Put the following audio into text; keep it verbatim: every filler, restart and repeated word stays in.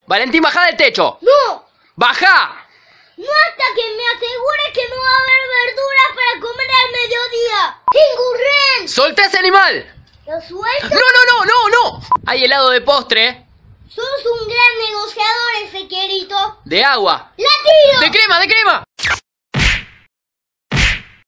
Valentín, baja del techo. ¡No! ¡Baja! No hasta que me asegure que no va a haber verduras para comer al mediodía. ¡Tengo ren! ¡Solté a ese animal! ¿Lo suelto? ¡No, no, no, no, no! Hay helado de postre. Sos un gran negociador, Ezequielito. De agua. ¡La tiro! ¡De crema, de crema!